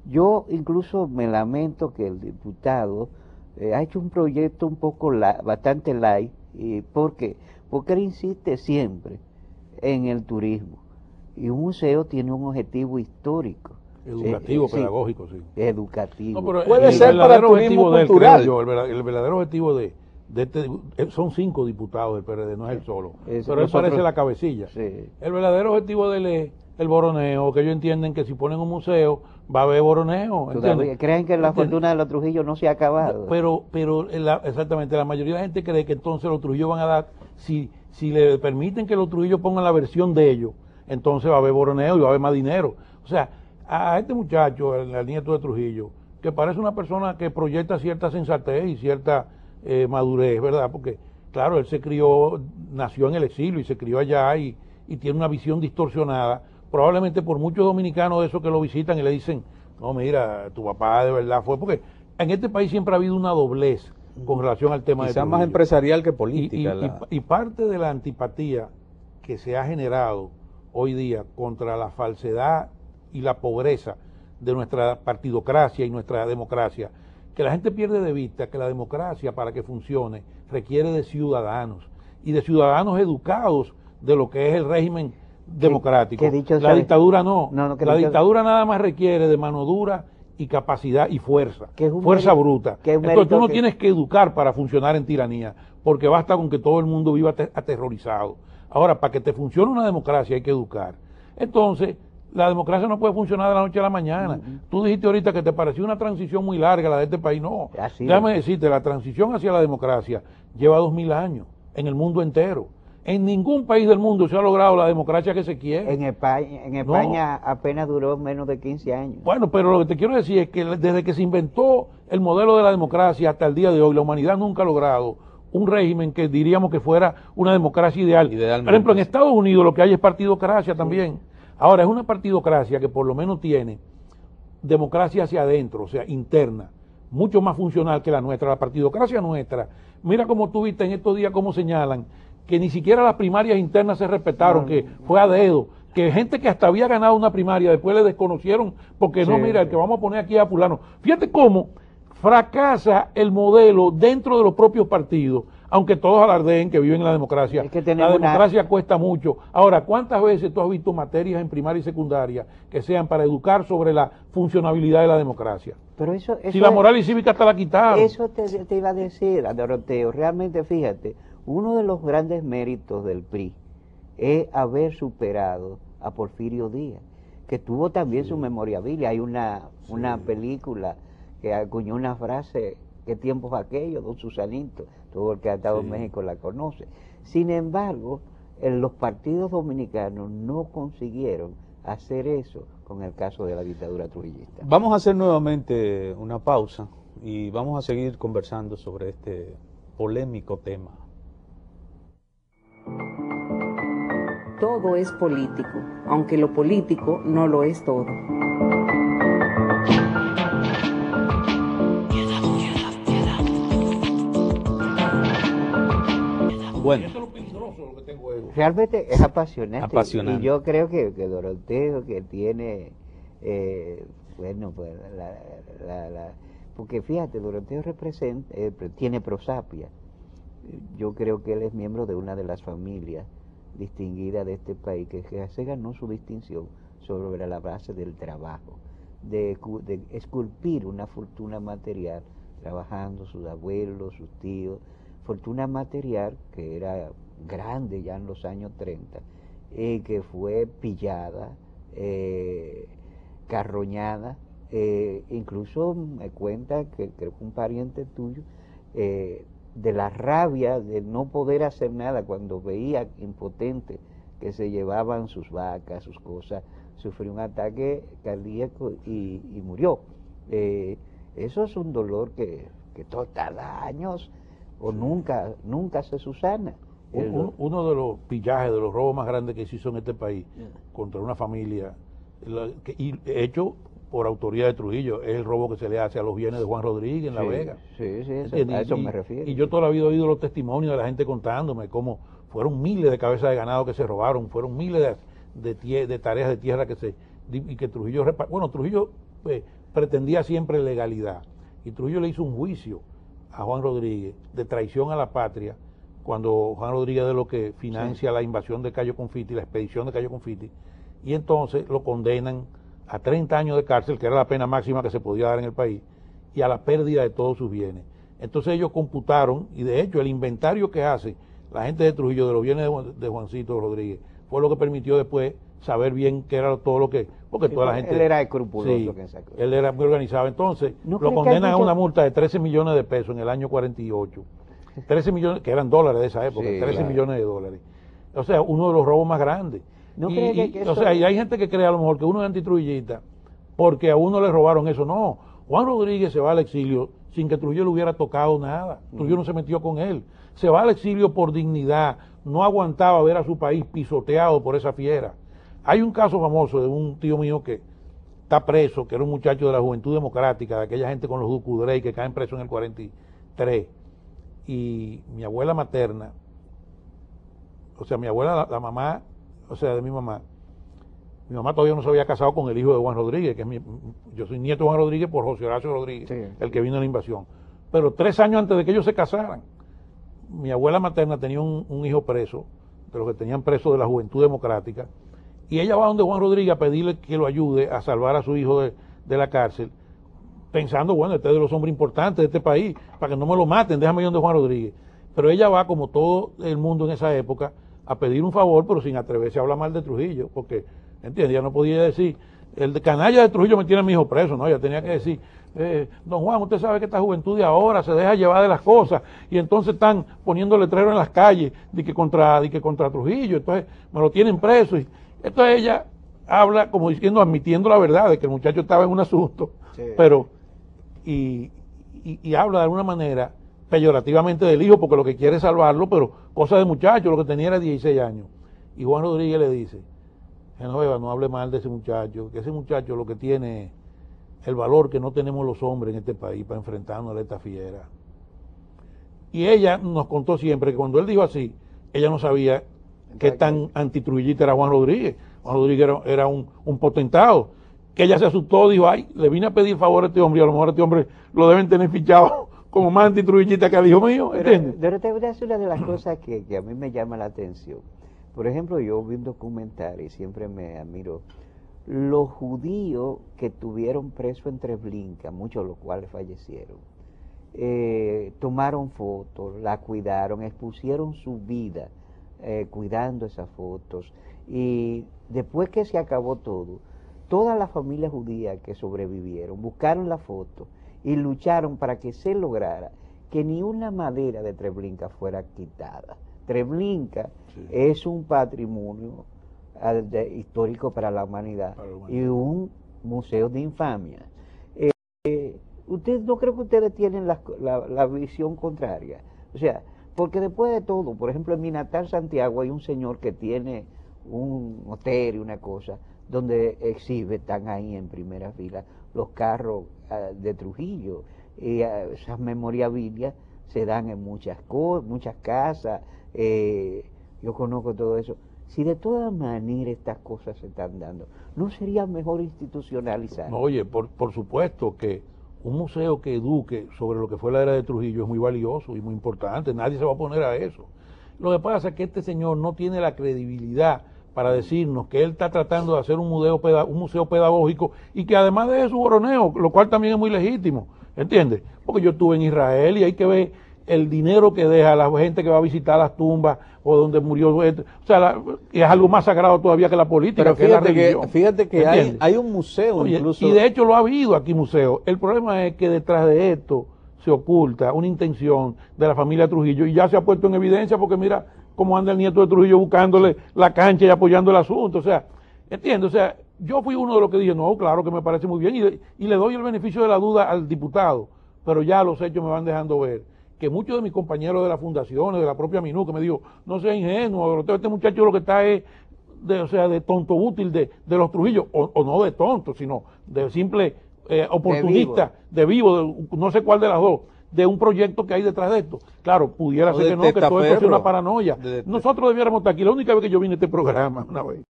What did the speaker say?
Yo incluso me lamento que el diputado ha hecho un proyecto un poco bastante light. ¿Por qué? Porque él insiste siempre en el turismo. Y un museo tiene un objetivo histórico. Educativo, Sí, pedagógico, sí. educativo. No, pero Puede el ser para verdadero turismo objetivo de él, cultural. creo yo, el verdadero objetivo de este, son 5 diputados del PRD, no es él solo. Pero él parece la cabecilla. Sí. El verdadero objetivo de él es el boroneo, que ellos entienden que si ponen un museo va a haber boroneo. Creen que la fortuna de los Trujillo no se ha acabado. Pero exactamente, la mayoría de la gente cree que entonces los Trujillo van a dar, si le permiten que los Trujillo pongan la versión de ellos, entonces va a haber boroneo y va a haber más dinero. O sea, a este muchacho, el nieto de Trujillo, que parece una persona que proyecta cierta sensatez y cierta madurez, ¿verdad? Porque, claro, él se crió, nació en el exilio y se crió allá y tiene una visión distorsionada, probablemente por muchos dominicanos de esos que lo visitan y le dicen, no, mira, tu papá de verdad fue, porque en este país siempre ha habido una doblez con relación al tema de Quizá Trujillo. más empresarial que política. Y parte de la antipatía que se ha generado hoy día contra la falsedad y la pobreza de nuestra partidocracia y nuestra democracia, que la gente pierde de vista que la democracia, para que funcione, requiere de ciudadanos y de ciudadanos educados de lo que es el régimen democrático. La dictadura no, la dictadura nada más requiere de mano dura y capacidad y fuerza, fuerza bruta. Entonces tú no tienes que educar para funcionar en tiranía, porque basta con que todo el mundo viva aterrorizado. Ahora, para que te funcione una democracia hay que educar. Entonces, la democracia no puede funcionar de la noche a la mañana. Tú dijiste ahorita que te pareció una transición muy larga la de este país. No, déjame decirte, la transición hacia la democracia lleva 2000 años en el mundo entero. En ningún país del mundo se ha logrado la democracia que se quiere. En España apenas duró menos de 15 años. Bueno, pero lo que te quiero decir es que desde que se inventó el modelo de la democracia hasta el día de hoy, la humanidad nunca ha logrado un régimen que diríamos que fuera una democracia ideal. Por ejemplo, en Estados Unidos lo que hay es partidocracia también. Ahora, es una partidocracia que por lo menos tiene democracia hacia adentro, o sea, interna, mucho más funcional que la nuestra. La partidocracia nuestra, mira cómo tú viste en estos días cómo señalan que ni siquiera las primarias internas se respetaron, que fue a dedo, que gente que hasta había ganado una primaria después le desconocieron porque no, mira, el que vamos a poner aquí es a fulano. Fíjate cómo fracasa el modelo dentro de los propios partidos, aunque todos alardeen que viven en la democracia. La democracia cuesta mucho. Ahora, ¿cuántas veces tú has visto materias en primaria y secundaria que sean para educar sobre la funcionabilidad de la democracia? Pero eso si la moral y cívica hasta la quitaron. Eso te iba a decir, Doroteo. Realmente, fíjate, uno de los grandes méritos del PRI es haber superado a Porfirio Díaz, que tuvo también su memorabilia. Hay una película que acuñó una frase, ¿qué tiempos aquellos, don Susanito? Todo el que ha estado en México la conoce. Sin embargo, los partidos dominicanos no consiguieron hacer eso con el caso de la dictadura trujillista. Vamos a hacer nuevamente una pausa y vamos a seguir conversando sobre este polémico tema. Todo es político, aunque lo político no lo es todo. Bueno, realmente es apasionante. Y yo creo que Doroteo, que tiene, bueno, pues, porque fíjate, Doroteo tiene prosapia. Yo creo que él es miembro de una de las familias distinguidas de este país, que se ganó su distinción sobre la base del trabajo, de esculpir una fortuna material, trabajando sus abuelos, sus tíos, fortuna material que era grande ya en los años 30, que fue pillada, carroñada, incluso me cuenta que creo que un pariente tuyo, de la rabia de no poder hacer nada cuando veía impotente que se llevaban sus vacas, sus cosas, sufrió un ataque cardíaco y murió. Eso es un dolor que tarda años o nunca se susana. Uno de los pillajes, de los robos más grandes que se hizo en este país contra una familia, y hecho por autoría de Trujillo, es el robo que se le hace a los bienes de Juan Rodríguez en La Vega. Sí, a eso me refiero. Y yo toda la vida he oído los testimonios de la gente contándome cómo fueron miles de cabezas de ganado que se robaron, fueron miles de tareas de tierra que Trujillo, bueno, Trujillo pretendía siempre legalidad. Y Trujillo le hizo un juicio a Juan Rodríguez de traición a la patria, cuando Juan Rodríguez es de lo que financia la invasión de Cayo Confiti, la expedición de Cayo Confiti, y entonces lo condenan a 30 años de cárcel, que era la pena máxima que se podía dar en el país, y a la pérdida de todos sus bienes. Entonces ellos computaron, y de hecho el inventario que hace la gente de Trujillo de los bienes de Juancito Rodríguez fue lo que permitió después saber bien qué era todo lo que... Porque Sí, toda la gente... él era escrupuloso. Sí, que esa cosa. él era muy organizado. Entonces ¿No lo cree que condenan hay a mucha- una multa de 13 millones de pesos en el año 48. 13 millones, que eran dólares de esa época, Sí, 13 claro. millones de dólares. O sea, uno de los robos más grandes. ¿No Y- cree que y, eso- o sea, y hay gente que cree a lo mejor que uno es antitrujillista porque a uno le robaron eso. No, Juan Rodríguez se va al exilio sin que Trujillo le hubiera tocado nada. Trujillo no se metió con él. Se va al exilio por dignidad. No aguantaba ver a su país pisoteado por esa fiera. Hay un caso famoso de un tío mío que está preso, que era un muchacho de la Juventud Democrática, de aquella gente con los Ducudrey que caen presos en el 43. Y mi abuela materna, o sea, mi abuela, la mamá, o sea, de mi mamá todavía no se había casado con el hijo de Juan Rodríguez, que es yo soy nieto de Juan Rodríguez por José Horacio Rodríguez, Sí. el que vino en la invasión. Pero 3 años antes de que ellos se casaran, mi abuela materna tenía un hijo preso, de los que tenían preso de la Juventud Democrática, y ella va donde Juan Rodríguez a pedirle que lo ayude a salvar a su hijo de la cárcel, pensando, bueno, este es de los hombres importantes de este país, para que no me lo maten, déjame ir donde Juan Rodríguez. Pero ella va, como todo el mundo en esa época, a pedir un favor, pero sin atreverse a hablar mal de Trujillo, porque, ¿entiendes? Ella no podía decir, el de canalla de Trujillo me tiene a mi hijo preso, ¿no? Ella tenía que decir, don Juan, usted sabe que esta juventud de ahora se deja llevar de las cosas, y entonces están poniendo letreros en las calles de que contra Trujillo, entonces me lo tienen preso. Y entonces ella habla como diciendo, admitiendo la verdad de que el muchacho estaba en un asunto, Sí. pero y habla de alguna manera peyorativamente del hijo porque lo que quiere es salvarlo, pero cosa de muchacho, lo que tenía era 16 años. Y Juan Rodríguez le dice, Genoveva, no hable mal de ese muchacho, que ese muchacho lo que tiene es el valor que no tenemos los hombres en este país para enfrentarnos a esta fiera. Y ella nos contó siempre que cuando él dijo así, ella no sabía qué tan antitrujillista era Juan Rodríguez. Juan Rodríguez era un potentado, que ella se asustó, dijo, ay, le vine a pedir favor a este hombre, y a lo mejor a este hombre lo deben tener fichado como más antitrujillista que al hijo mío, ¿entiendes? Pero te voy a decir una de las cosas que a mí me llama la atención. Por ejemplo, yo vi un documental y siempre me admiro los judíos que tuvieron preso en Treblinka, muchos de los cuales fallecieron. Tomaron fotos, la cuidaron, expusieron su vida cuidando esas fotos. Y después que se acabó todo, todas las familias judías que sobrevivieron buscaron la foto y lucharon para que se lograra que ni una madera de Treblinka fuera quitada. Treblinka es un patrimonio histórico para la humanidad y un museo de infamia. ¿Usted no creo que ustedes tienen la visión contraria? O sea, porque después de todo, por ejemplo, en mi natal Santiago hay un señor que tiene un hotel y una cosa donde exhibe, están ahí en primera fila, los carros de Trujillo. Y esas memorabilias se dan en muchas casas. Yo conozco todo eso. Si de todas maneras estas cosas se están dando, ¿no sería mejor institucionalizar? No, oye, por supuesto que un museo que eduque sobre lo que fue la era de Trujillo es muy valioso y muy importante, nadie se va a oponer a eso. Lo que pasa es que este señor no tiene la credibilidad para decirnos que él está tratando de hacer un museo pedagógico y que además de eso boroneo, lo cual también es muy legítimo, ¿entiendes? Porque yo estuve en Israel y hay que ver el dinero que deja la gente que va a visitar las tumbas o donde murió, o sea, es algo más sagrado todavía que la política, Pero que es la religión. fíjate que ¿Entiendes? hay un museo. Oye, incluso. y de hecho lo ha habido aquí museo. El problema es que detrás de esto se oculta una intención de la familia Trujillo y ya se ha puesto en evidencia porque mira cómo anda el nieto de Trujillo buscándole la cancha y apoyando el asunto. O sea, ¿entiendes? O sea, yo fui uno de los que dije, no, claro que me parece muy bien y le doy el beneficio de la duda al diputado, pero ya los hechos me van dejando ver que muchos de mis compañeros de las fundaciones, de la propia MINU, que me dijo, no sea ingenuo, este muchacho lo que está es de tonto útil de los Trujillos, o no de tonto, sino de simple oportunista, de vivo, no sé cuál de las dos, de un proyecto que hay detrás de esto. Claro, pudiera ser que no, que todo esto sea una paranoia. Nosotros debiéramos estar aquí, la única vez que yo vine a este programa, una vez.